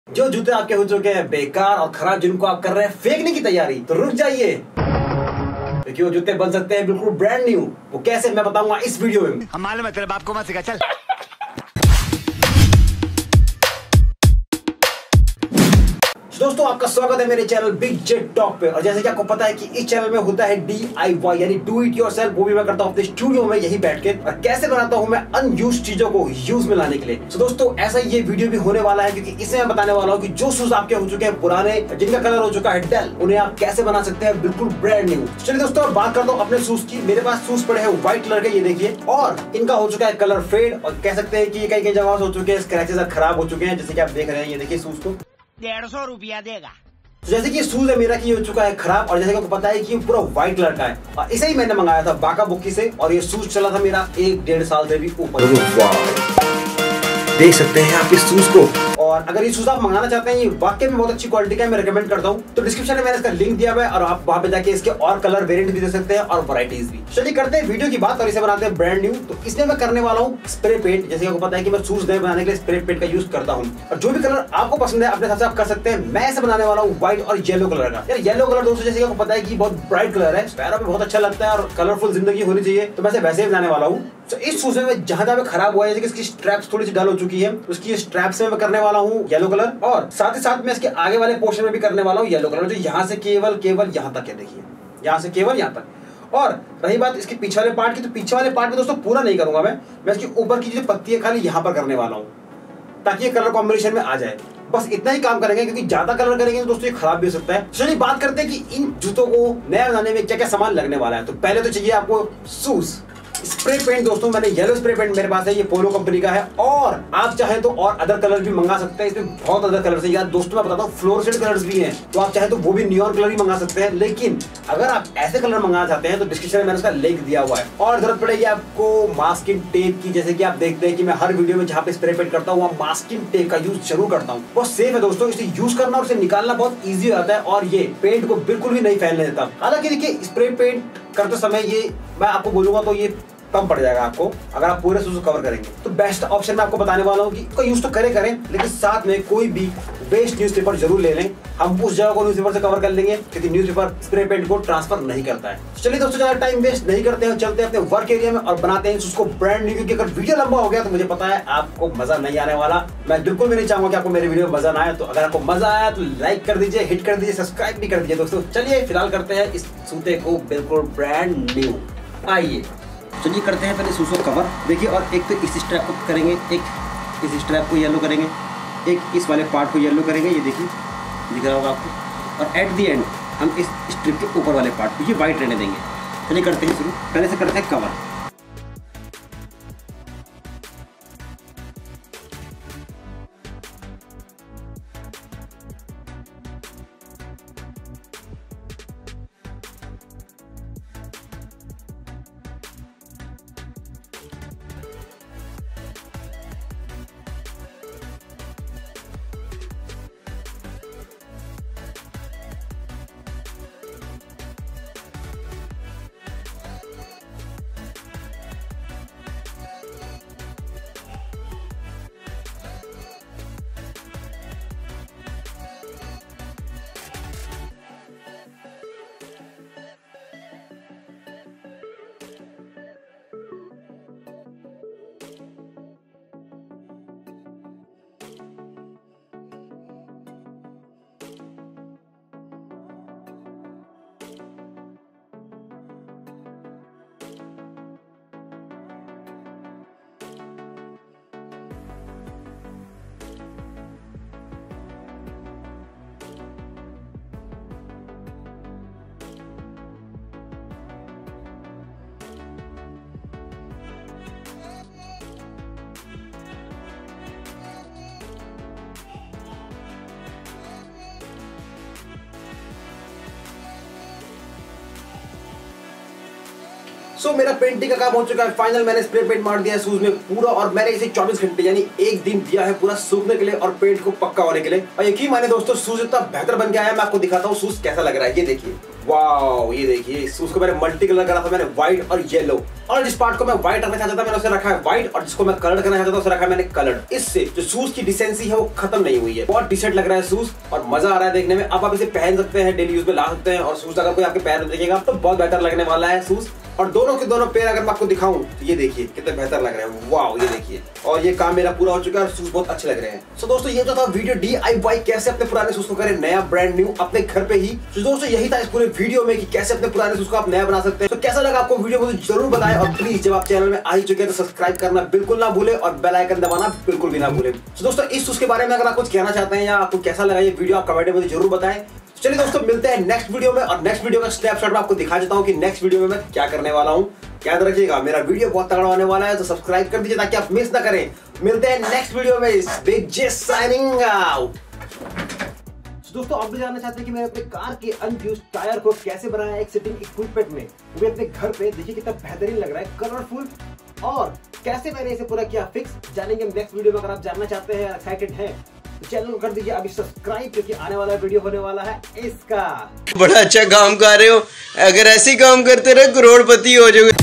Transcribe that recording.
जो जूते आपके हो चुके हैं बेकार और खराब, जिनको आप कर रहे हैं फेंकने की तैयारी, तो रुक जाइए, क्योंकि वो जूते बन सकते हैं बिल्कुल ब्रांड न्यू। वो कैसे, मैं बताऊंगा इस वीडियो में। हम मालूम है तेरे बाप को मत सिखा, चल। दोस्तों आपका स्वागत है मेरे चैनल बिग जेट टॉक पे। और जैसे कि आपको पता है कि इस चैनल में होता है DIY यानी डू इट योरसेल्फ। वो भी मैं करता हूँ अपने स्टूडियो में यही बैठ के, और कैसे बनाता हूँ मैं अनयूज्ड चीजों को यूज में लाने के लिए। तो दोस्तों ऐसा ये वीडियो भी होने वाला है, क्योंकि इसमें मैं बताने वाला हूँ कि जो शूज आपके हो चुके हैं पुराने, जिनका कलर हो चुका है डल, उन्हें आप कैसे बना सकते हैं बिल्कुल ब्रांड न्यू। चलिए दोस्तों बात करता हूँ अपने शूज की। मेरे पास शूज पड़े हैं व्हाइट कलर के, ये देखिए, और इनका हो चुका है कलर फेड, और कह सकते हैं कि कई कई जगह हो चुके हैं, स्क्रैचेस खराब हो चुके हैं, जैसे कि आप देख रहे हैं। ये देखिए शूज को 150 रुपया देगा। तो जैसे कि शूज है मेरा, कि ये हो चुका है खराब, और जैसे कि आपको पता है कि ये पूरा व्हाइट कलर का है, और इसे ही मैंने मंगाया था बाका बुक्की से, और ये शूज चला था मेरा 1-1.5 साल से भी ऊपर। देख सकते हैं आप इस शूज को। और अगर ये शूज आप मंगाना चाहते हैं, ये वाकई में बहुत अच्छी क्वालिटी का है, मैं रेकमेंड करता हूँ। तो डिस्क्रिप्शन में मैंने इसका लिंक दिया हुआ है, और आप वहां पे जाके इसके और कलर वेरिएंट भी दे सकते हैं और वैरायटीज भी। चलिए करते हैं वीडियो की बात, और इसे बनाते हैं ब्रांड न्यू। तो इसमें मैं करने वाला हूँ स्प्रे पेंट। जैसे आपको पता है कि मैं शूज नए बनाने के लिए स्प्रे पेंट का यूज करता हूँ, और जो भी कलर आपको पसंद है अपने हिसाब से आप कर सकते हैं। मैं इसे बनाने वाला हूँ व्हाइट और येलो कलर का। यार येलो कलर दोस्तों, जैसे आपको पता है कि बहुत ब्राइट कलर है, पैरों में बहुत अच्छा लगता है, और कलरफुल जिंदगी होनी चाहिए, तो मैं वैसे ही बनाने वाला हूँ। तो इस शूज में जहां जहां खराब हुआ है, जैसे कि इसकी स्ट्रैप्स थोड़ी सी डल हो चुकी है, उसकी स्ट्रैप से मैं करने वाला हूँ येलो कलर, और साथ ही साथ मैं इसके आगे वाले पोर्शन में भी करने वाला हूँ येलो कलर, जो यहाँ से केवल यहाँ तक है। देखिए यहाँ से केवल यहाँ तक। और रही बात इसके पीछे वाले पार्ट की, तो पीछे वाले पार्ट में दोस्तों पूरा नहीं करूंगा मैं इसके ऊपर की जो पत्ती है खाली यहाँ पर करने वाला हूँ, ताकि ये कलर कॉम्बिनेशन में आ जाए। बस इतना ही काम करेंगे, क्योंकि ज्यादा कलर करेंगे तो दोस्तों ये खराब भी हो सकता है। चलिए बात करते हैं कि इन जूतों को नया बनाने में क्या क्या सामान लगने वाला है। तो पहले तो चाहिए आपको शूज, स्प्रे पेंट। दोस्तों मैंने येलो स्प्रे पेंट मेरे पास है, ये पोलो कंपनी का है, और आप चाहें तो और अदर कलर भी मंगा सकते हैं। इसमें बहुत अदर कलर्स है यार दोस्तों, मैं बताता हूँ फ्लोरोसेंट कलर्स भी हैं, तो आप चाहें तो वो भी नियॉन कलर ही मंगा सकते हैं। लेकिन अगर आप ऐसे कलर मंगाना चाहते हैं तो डिस्क्रिप्शन में मैंने उसका लिंक दिया हुआ है। और जरूरत पड़ेगी आपको मास्किंग टेप की, जैसे कि आप देखते हैं कि मैं हर वीडियो में जहाँ पे स्प्रे पेंट करता हूँ वहाँ मास्किंग टेप का यूज जरूर करता हूँ। बहुत सेफ है दोस्तों, इसे यूज करना और इसे निकालना बहुत ईजी हो जाता है, और ये पेंट को बिल्कुल भी नहीं फैलने देता। हालांकि देखिए स्प्रे पेंट करते समय ये मैं आपको बोलूंगा तो ये कम पड़ जाएगा आपको, अगर आप पूरे शूज कवर करेंगे। तो बेस्ट ऑप्शन मैं आपको बताने वाला हूँ कि कोई यूज तो करें, लेकिन साथ में कोई भी वेस्ट न्यूज़पेपर जरूर ले लें। हम उस जगह को न्यूज़पेपर से कवर कर लेंगे, क्योंकि न्यूज़पेपर स्प्रे पेंट को ट्रांसफर नहीं करता है। चलिए दोस्तों ज्यादा टाइम वेस्ट नहीं करते हैं, चलते हैं अपने वर्क एरिया में और बनाते हैं उसको ब्रांड न्यू। क्योंकि अगर वीडियो लंबा हो गया तो मुझे पता है आपको मजा नहीं आने वाला। मैं बिल्कुल भी नहीं चाहूंगा कि आपको मेरे वीडियो में मजा ना आए। तो अगर आपको मजा आया तो लाइक कर दीजिए, हिट कर दीजिए, सब्सक्राइब भी कर दीजिए दोस्तों। चलिए फिलहाल करते हैं इस जूते को बिल्कुल ब्रांड न्यू। आइए चलिए करते हैं पहले शूज को कवर। देखिए, और एक तो इस स्ट्रैप को करेंगे, एक इस स्ट्रैप को येलो करेंगे, एक इस वाले पार्ट को येलो करेंगे, ये देखिए दिख रहा होगा आपको। और एट दी एंड हम इस स्ट्रिप के ऊपर वाले पार्ट को ये वाइट रहने देंगे। चलिए करते हैं शुरू। पहले से करते हैं कवर। सो मेरा पेंटिंग का काम हो चुका है फाइनल। मैंने स्प्रे पेंट मार दिया है शूज में पूरा, और मैंने इसे 24 घंटे यानी एक दिन दिया है पूरा सूखने के लिए और पेंट को पक्का होने के लिए। और यकीन माने दोस्तों, शूज इतना बेहतर बन गया है। मैं आपको दिखाता हूँ शूज कैसा लग रहा है। ये देखिए, वाओ, ये देखिए, शूज को मैंने मल्टी कलर करा था, मैंने व्हाइट और येलो, और जिस पार्ट को मैं व्हाइट रखना चाहता था मैंने उसे रखा है व्हाइट, और जिसको मैं कलर करना चाहता था उसे रखा है मैंने कलर्ड। इससे जो शूज की डिसेंसी है वो खत्म नहीं हुई है। बहुत टी-शर्ट लग रहा है शूज और मजा आ रहा है देखने में। अब आप इसे पहन सकते हैं, डेली यूज में ला सकते हैं, और शूज अगर कोई आपके पैर में देखेगा तो बहुत बेहतर लगने वाला है शूज। और दोनों के दोनों पैर अगर मैं आपको दिखाऊं तो ये देखिए कितने बेहतर लग रहे हैं। वाओ, ये देखिए, और ये काम मेरा पूरा हो चुका है और शूज बहुत अच्छे लग रहे हैं। सो दोस्तों, ये जो था वीडियो DIY कैसे अपने पुराने शूज को करें नया ब्रांड न्यू अपने घर पे ही। तो दोस्तों यही था इस पूरे वीडियो में कि कैसे अपने पुराने शूज को आप नया बना सकते हैं। तो कैसा लगा आपको वीडियो, मुझे जरूर बताएं, और प्लीज जब आप चैनल में आ ही चुके हैं तो सब्सक्राइब करना बिल्कुल ना भूले और बेल आइकन दबाना बिल्कुल भी ना भूले। तो दोस्तों इस शूज के बारे में अगर आप कुछ कहना चाहते हैं या आपको कैसा लगा ये वीडियो, आप कमेंट में मुझे जरूर बताएं। चलिए दोस्तों, मिलते हैं नेक्स्ट वीडियो में, और नेक्स्ट वीडियो का स्नैपशॉट में आपको दिखा देता हूँ कि नेक्स्ट वीडियो में मैं क्या करने वाला हूँ। याद रखिएगा, मेरा वीडियो बहुत तगड़ा होने वाला है, तो सब्सक्राइब कर दीजिए ताकि आप मिस ना करें। मिलते हैं नेक्स्ट वीडियो में। Big J signing out. दोस्तों आप भी जानना चाहते हैं कि मैंने अपने कार के अनयूज्ड टायर को कैसे बनाया एक सिटिंग इक्विपमेंट में, वो भी अपने घर पे। देखिए कितना बेहतरीन लग रहा है, कलरफुल, और कैसे मैंने इसे पूरा किया फिक्स, जानेंगे नेक्स्ट वीडियो में। अगर आप जानना चाहते हैं, एक्साइटेड हैं, तो चैनल को कर दीजिए अभी सब्सक्राइब, क्योंकि आने वाला वीडियो होने वाला है इसका। बड़ा अच्छा काम कर रहे हो, अगर ऐसे काम करते रहे करोड़पति हो जाओगे।